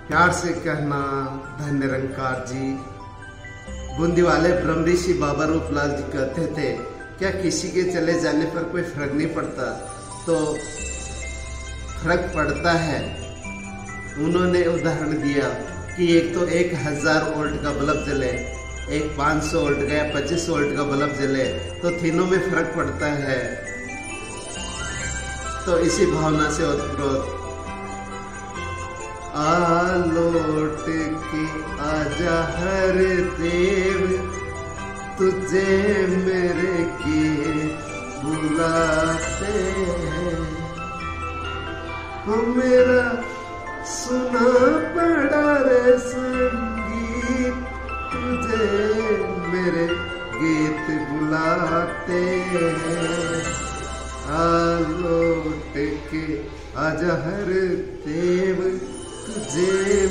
प्यार से कहना धन निरंकार जी। बूंदी वाले ब्रह्म ऋषि बाबा रूपलाल जी कहते थे, क्या किसी के चले जाने पर कोई फर्क नहीं पड़ता? तो फर्क पड़ता है। उन्होंने उदाहरण दिया कि एक तो 1000 वोल्ट का बल्ब जले, एक 500 वोल्ट का या 25 वोल्ट का बल्ब जले, तो तीनों में फर्क पड़ता है। तो इसी भावना से ओतप्रोत आ लौट के आजा हर देव, तुझे मेरे के बुलाते हैं। मेरा सुना पड़ा रे संगीत, तुझे मेरे गीत बुलाते हैं। आ लौट के आजा हर देव, तुझे